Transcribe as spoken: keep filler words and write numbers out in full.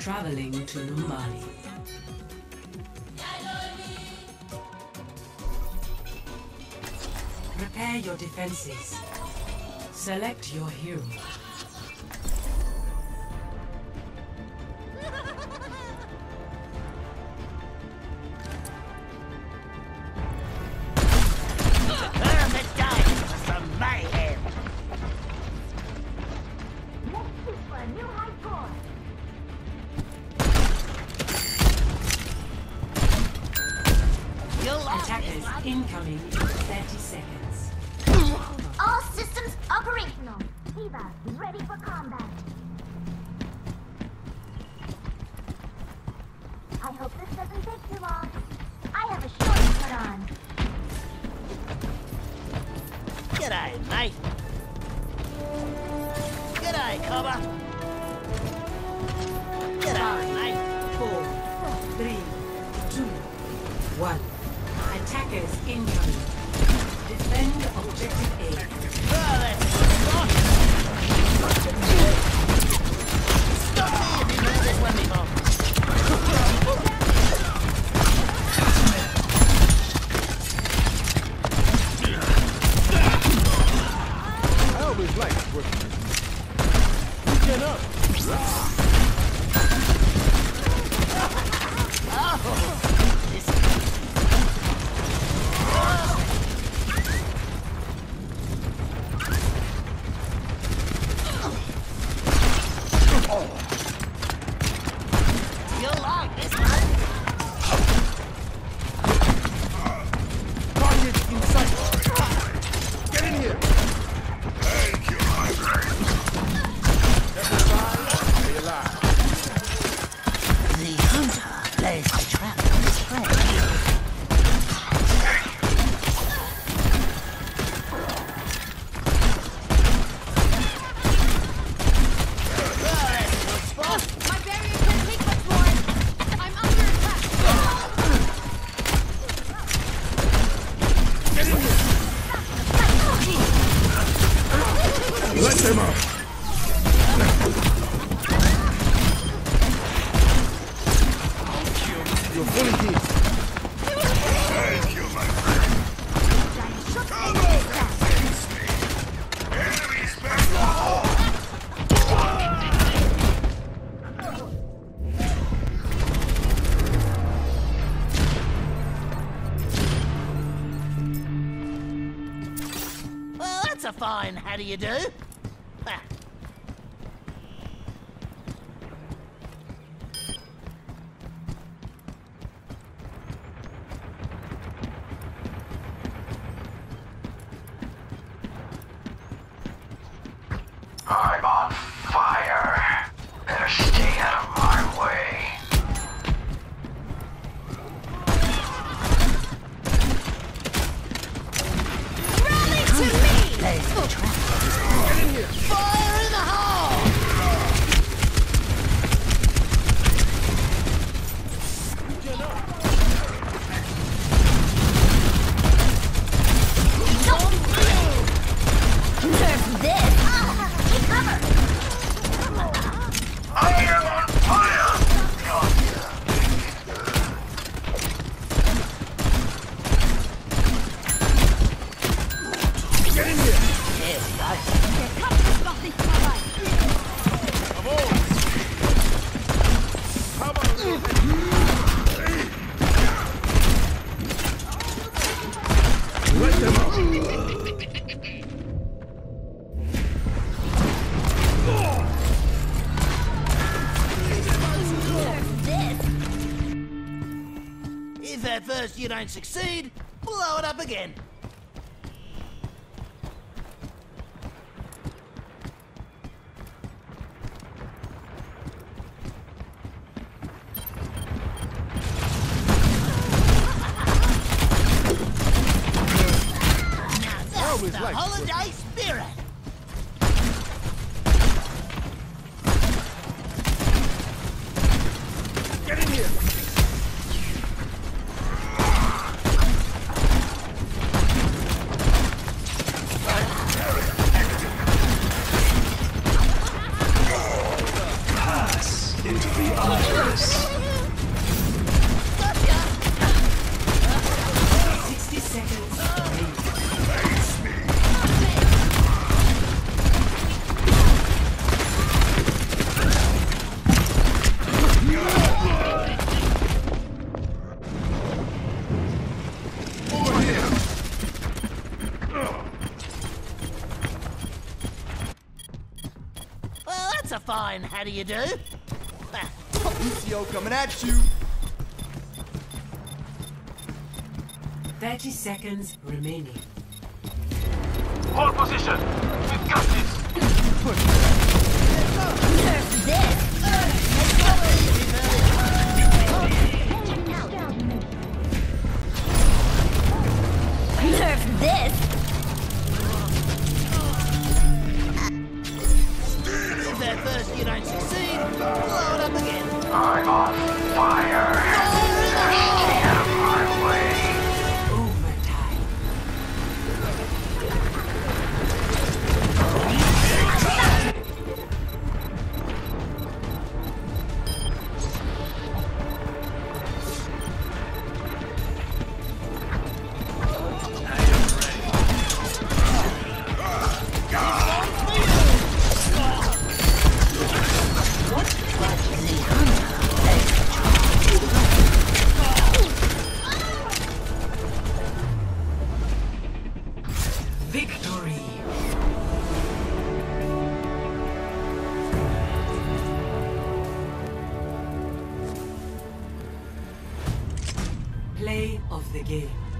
Traveling to Numbali. Prepare your defenses. Select your hero. Attackers incoming in thirty seconds. All systems operational. Eva, ready for combat. I hope this doesn't take too long. I have a show to put on. G'day, mate. G'day, Cobber. G'day, mate. Four, three, two, one. Attackers incoming. Defend objective A. Oh, that's Stop me if you've heard this one before. I always liked working. Get up. Oh, this You'll like this one. Target in sight. Get in here. Thank you, my friend. Stay alive. The hunter lays the trap on his prey. My barrier can't take much more. I'm under attack. Let them up. You're fully healed. Thank you, my friend. Come on, face me. Enemies back off. Well, that's a fine how do you do? Ha. I'm on fire. Better stay out of my way. Rally to me! Lays the trap. Get in here. Fire in the hole! Get up. Nerf this! Take cover! I am on fire. Get in here. Yes, guys. Come on. Come on. Let them up. If at first you don't succeed, blow it up again. Now that's always the liked holiday spirit. Get in here. Pass into the obvious. sixty seconds remaining. Well, that's a fine how do you do? Lucio coming at you. thirty seconds remaining. Hold position. We've got this. Nerf this! If at first you don't succeed, blow it up again. I'm on fire. Stay out of my way. Overtime. Victory. Play of the game.